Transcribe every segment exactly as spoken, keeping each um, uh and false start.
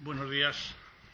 Buenos días.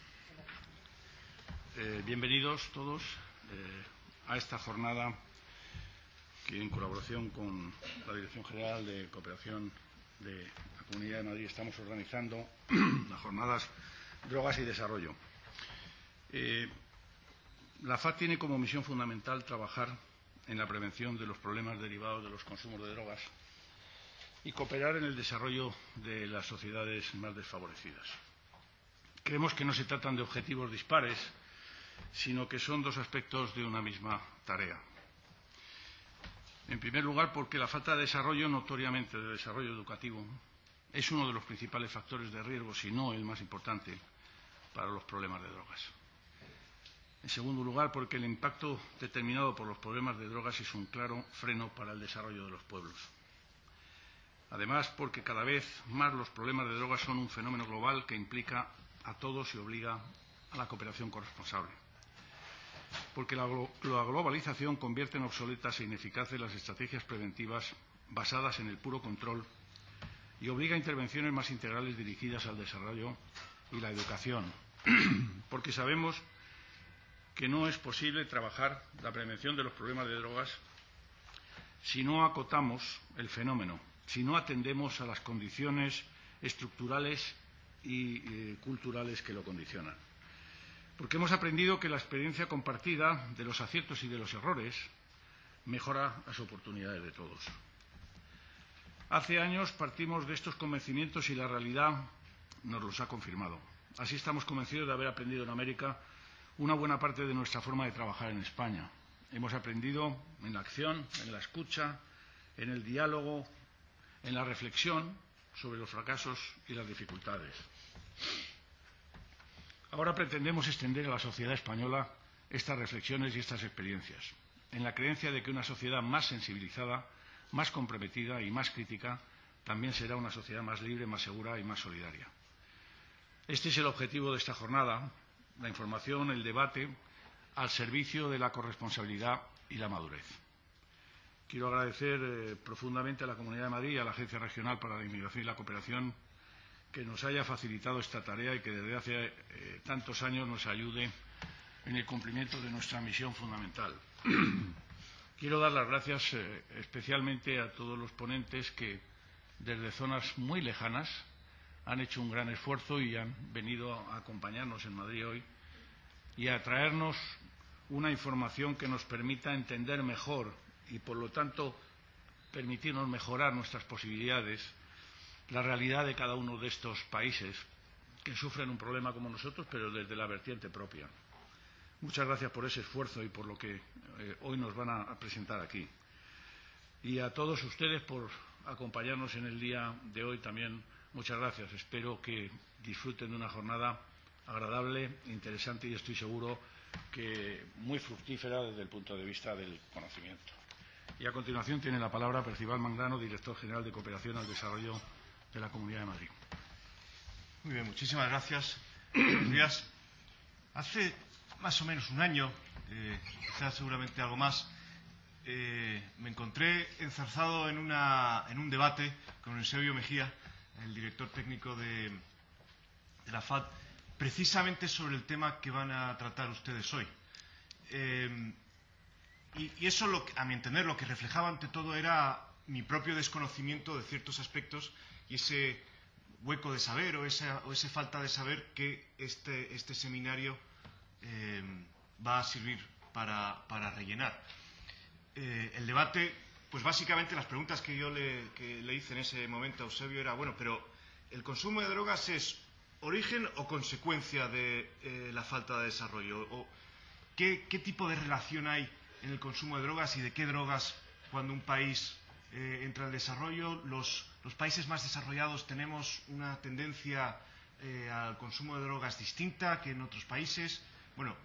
Eh, bienvenidos todos eh, a esta jornada que, en colaboración con la Dirección General de Cooperación de la Comunidad de Madrid, estamos organizando las jornadas Drogas y Desarrollo. Eh, la F A D tiene como misión fundamental trabajar en la prevención de los problemas derivados de los consumos de drogas y cooperar en el desarrollo de las sociedades más desfavorecidas. Creemos que no se tratan de objetivos dispares, sino que son dos aspectos de una misma tarea. En primer lugar, porque la falta de desarrollo, notoriamente de desarrollo educativo, es uno de los principales factores de riesgo, si no el más importante, para los problemas de drogas. En segundo lugar, porque el impacto determinado por los problemas de drogas es un claro freno para el desarrollo de los pueblos. Además, porque cada vez más los problemas de drogas son un fenómeno global que implica a todos y obliga a la cooperación corresponsable. Porque la, la globalización convierte en obsoletas e ineficaces las estrategias preventivas basadas en el puro control y obliga a intervenciones más integrales dirigidas al desarrollo y la educación. Porque sabemos que no es posible trabajar la prevención de los problemas de drogas si no acotamos el fenómeno, si no atendemos a las condiciones estructurales y eh, culturales que lo condicionan. Porque hemos aprendido que la experiencia compartida de los aciertos y de los errores mejora las oportunidades de todos. Hace años partimos de estos convencimientos y la realidad nos los ha confirmado. Así estamos convencidos de haber aprendido en América una buena parte de nuestra forma de trabajar en España. Hemos aprendido en la acción, en la escucha, en el diálogo, en la reflexión sobre los fracasos y las dificultades. Ahora pretendemos extender a la sociedad española estas reflexiones y estas experiencias, en la creencia de que una sociedad más sensibilizada, más comprometida y más crítica también será una sociedad más libre, más segura y más solidaria. Este es el objetivo de esta jornada: la información, el debate, al servicio de la corresponsabilidad y la madurez. Quiero agradecer eh, profundamente a la Comunidad de Madrid y a la Agencia Regional para la Inmigración y la Cooperación que nos haya facilitado esta tarea y que desde hace eh, tantos años nos ayude en el cumplimiento de nuestra misión fundamental. Quiero dar las gracias eh, especialmente a todos los ponentes que desde zonas muy lejanas han hecho un gran esfuerzo y han venido a acompañarnos en Madrid hoy y a traernos una información que nos permita entender mejor y, por lo tanto, permitirnos mejorar nuestras posibilidades, la realidad de cada uno de estos países que sufren un problema como nosotros, pero desde la vertiente propia. Muchas gracias por ese esfuerzo y por lo que eh, hoy nos van a, a presentar aquí. Y a todos ustedes por acompañarnos en el día de hoy también, muchas gracias. Espero que disfruten de una jornada agradable, interesante y estoy seguro que muy fructífera desde el punto de vista del conocimiento. Y a continuación tiene la palabra Percival Mangrano, Director General de Cooperación al Desarrollo de la Comunidad de Madrid. Muy bien, muchísimas gracias. Buenos días. Hace más o menos un año, eh, quizás seguramente algo más, eh, me encontré enzarzado en, una, en un debate con Eusebio Mejía, el director técnico de, de la F A D, precisamente sobre el tema que van a tratar ustedes hoy. Eh, y, y eso, lo que, a mi entender, lo que reflejaba ante todo era mi propio desconocimiento de ciertos aspectos y ese hueco de saber o esa, o esa falta de saber que este, este seminario eh, va a servir para, para rellenar. Eh, el debate, pues básicamente las preguntas que yo le, que le hice en ese momento a Eusebio era, bueno, pero ¿el consumo de drogas es origen o consecuencia de eh, la falta de desarrollo? ¿O qué, qué tipo de relación hay en el consumo de drogas y de qué drogas cuando un país eh, entra al desarrollo? Los, los países más desarrollados tenemos una tendencia eh, al consumo de drogas distinta que en otros países. Bueno,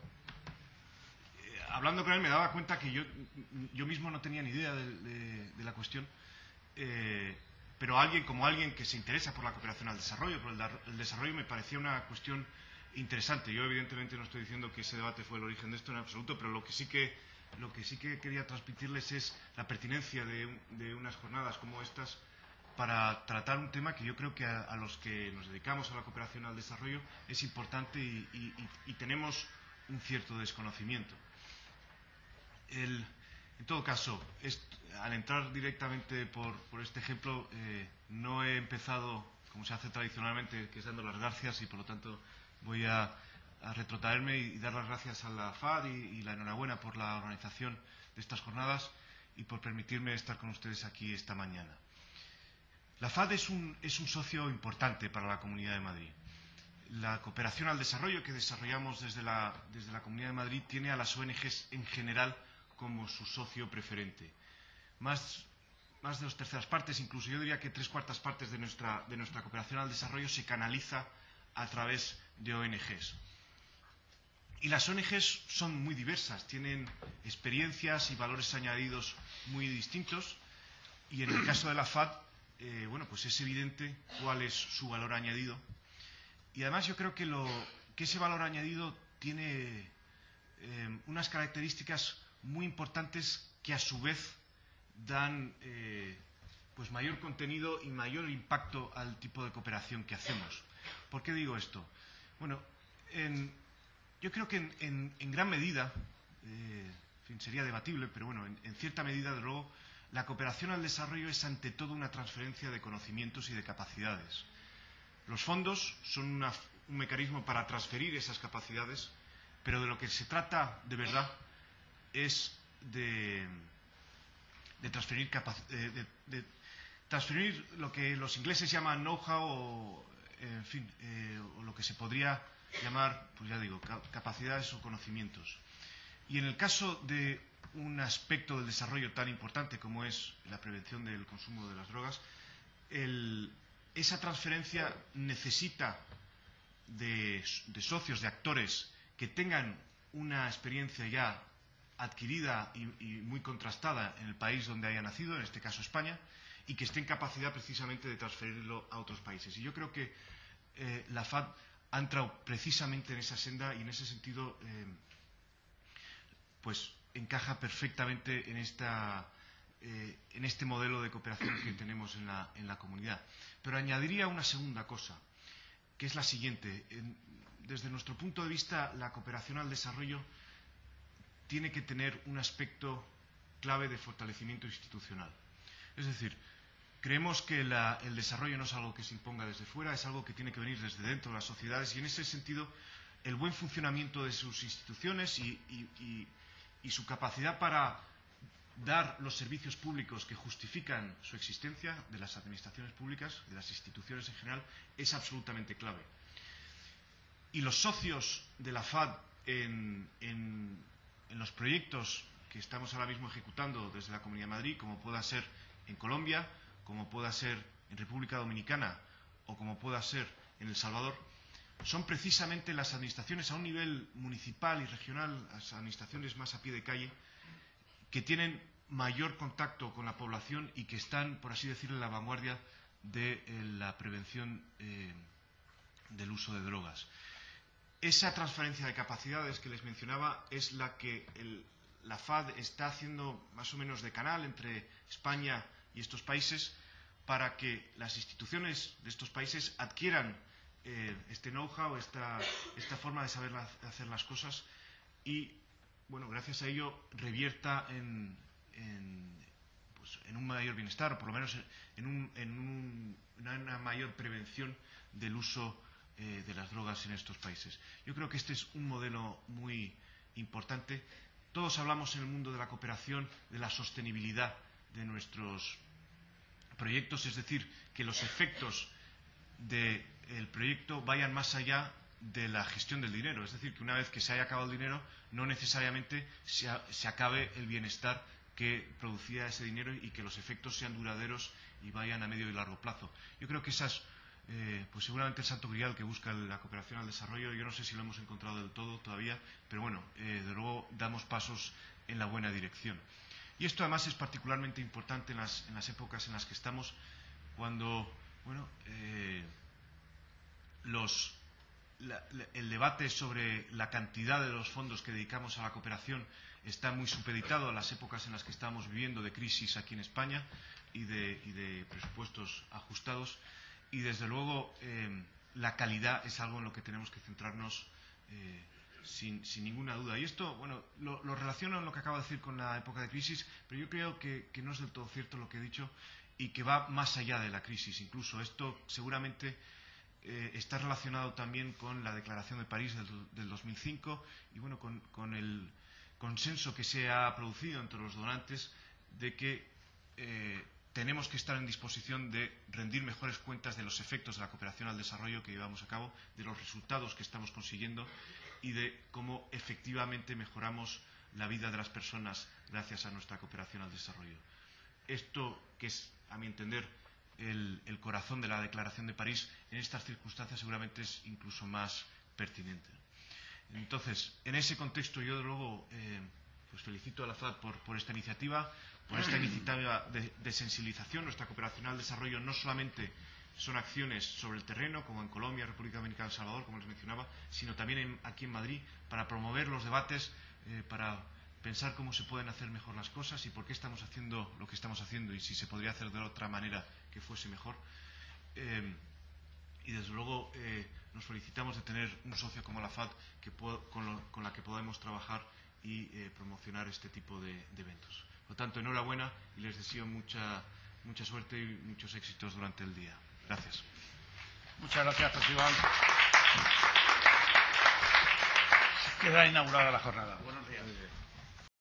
eh, hablando con él me daba cuenta que yo, yo mismo no tenía ni idea de, de, de la cuestión, eh, pero alguien como alguien que se interesa por la cooperación al desarrollo, por el, el desarrollo, me parecía una cuestión interesante. Yo evidentemente no estoy diciendo que ese debate fue el origen de esto en absoluto, pero lo que sí que Lo que sí que quería transmitirles es la pertinencia de, de unas jornadas como estas para tratar un tema que yo creo que a, a los que nos dedicamos a la cooperación al desarrollo es importante y, y, y tenemos un cierto desconocimiento. El, en todo caso, est, al entrar directamente por, por este ejemplo, eh, no he empezado, como se hace tradicionalmente, que es dando las gracias, y por lo tanto voy a, a retrotraerme y, y dar las gracias a la F A D y, y la enhorabuena por la organización de estas jornadas y por permitirme estar con ustedes aquí esta mañana. La F A D es un, es un socio importante para la Comunidad de Madrid. La cooperación al desarrollo que desarrollamos desde la, desde la Comunidad de Madrid tiene a las O N Ges en general como su socio preferente. Más, más de dos terceras partes, incluso yo diría que tres cuartas partes de nuestra, de nuestra cooperación al desarrollo se canaliza a través de O N Ges. Y las O N Ges son muy diversas, tienen experiencias y valores añadidos muy distintos, y en el caso de la F A D, eh, bueno, pues es evidente cuál es su valor añadido. Y además yo creo que, lo, que ese valor añadido tiene eh, unas características muy importantes que a su vez dan eh, pues mayor contenido y mayor impacto al tipo de cooperación que hacemos. ¿Por qué digo esto? Bueno, en, yo creo que en, en, en gran medida, eh, en fin, sería debatible, pero bueno, en, en cierta medida, de luego, la cooperación al desarrollo es ante todo una transferencia de conocimientos y de capacidades. Los fondos son una, un mecanismo para transferir esas capacidades, pero de lo que se trata de verdad es de, de, transferir, de, de, de transferir lo que los ingleses llaman know-how o, en fin, eh, o lo que se podría llamar, pues ya digo, capacidades o conocimientos. Y en el caso de un aspecto del desarrollo tan importante como es la prevención del consumo de las drogas, el, esa transferencia necesita de, de socios, de actores que tengan una experiencia ya adquirida y, y muy contrastada en el país donde haya nacido, en este caso España, y que esté en capacidad precisamente de transferirlo a otros países. Y yo creo que eh, la F A D ha entrado precisamente en esa senda y en ese sentido eh, pues encaja perfectamente en, esta, eh, en este modelo de cooperación que tenemos en la, en la comunidad. Pero añadiría una segunda cosa, que es la siguiente. En, desde nuestro punto de vista, la cooperación al desarrollo tiene que tener un aspecto clave de fortalecimiento institucional. Es decir, creemos que la, el desarrollo no es algo que se imponga desde fuera, es algo que tiene que venir desde dentro de las sociedades, y en ese sentido el buen funcionamiento de sus instituciones y, y, y, y su capacidad para dar los servicios públicos que justifican su existencia de las administraciones públicas, de las instituciones en general, es absolutamente clave. Y los socios de la F A D en, en, en los proyectos que estamos ahora mismo ejecutando desde la Comunidad de Madrid, como pueda ser en Colombia, como pueda ser en República Dominicana o como pueda ser en El Salvador, son precisamente las administraciones a un nivel municipal y regional, las administraciones más a pie de calle, que tienen mayor contacto con la población y que están, por así decirlo, en la vanguardia de eh, la prevención eh, del uso de drogas. Esa transferencia de capacidades que les mencionaba es la que el, la F A D está haciendo más o menos de canal entre España y estos países para que las instituciones de estos países adquieran eh, este know-how, esta, esta forma de saber la, hacer las cosas y, bueno, gracias a ello revierta en, en, pues, en un mayor bienestar, o por lo menos en, un, en un, una mayor prevención del uso eh, de las drogas en estos países. Yo creo que este es un modelo muy importante. Todos hablamos en el mundo de la cooperación de la sostenibilidad de nuestros proyectos, es decir, que los efectos del proyecto vayan más allá de la gestión del dinero, es decir, que una vez que se haya acabado el dinero, no necesariamente se, a, se acabe el bienestar que producía ese dinero y que los efectos sean duraderos y vayan a medio y largo plazo. Yo creo que esa es eh, pues seguramente el santo grial que busca la cooperación al desarrollo. Yo no sé si lo hemos encontrado del todo todavía, pero bueno, eh, de luego damos pasos en la buena dirección. Y esto además es particularmente importante en las, en las épocas en las que estamos, cuando bueno, eh, los, la, la, el debate sobre la cantidad de los fondos que dedicamos a la cooperación está muy supeditado a las épocas en las que estamos viviendo de crisis aquí en España y de, y de presupuestos ajustados. Y, desde luego, eh, la calidad es algo en lo que tenemos que centrarnos eh, sin, sin ninguna duda. Y esto, bueno, lo, lo relaciono en lo que acabo de decir con la época de crisis, pero yo creo que, que no es del todo cierto lo que he dicho y que va más allá de la crisis. Incluso esto seguramente eh, está relacionado también con la Declaración de París del, del dos mil cinco y, bueno, con, con el consenso que se ha producido entre los donantes de que eh, tenemos que estar en disposición de rendir mejores cuentas de los efectos de la cooperación al desarrollo que llevamos a cabo, de los resultados que estamos consiguiendo y de cómo efectivamente mejoramos la vida de las personas gracias a nuestra cooperación al desarrollo. Esto, que es, a mi entender, el, el corazón de la Declaración de París, en estas circunstancias seguramente es incluso más pertinente. Entonces, en ese contexto, yo, de luego, eh, pues felicito a la F A D por, por esta iniciativa, por esta iniciativa de, de sensibilización. Nuestra cooperación al desarrollo no solamente son acciones sobre el terreno, como en Colombia, República Dominicana, El Salvador, como les mencionaba, sino también en, aquí en Madrid, para promover los debates, eh, para pensar cómo se pueden hacer mejor las cosas y por qué estamos haciendo lo que estamos haciendo y si se podría hacer de otra manera que fuese mejor. Eh, y, desde luego, eh, nos felicitamos de tener un socio como la F A D que con, lo, con la que podemos trabajar y eh, promocionar este tipo de, de eventos. Por lo tanto, enhorabuena y les deseo mucha, mucha suerte y muchos éxitos durante el día. Gracias. Muchas gracias, Festival. Queda inaugurada la jornada. Buenos días.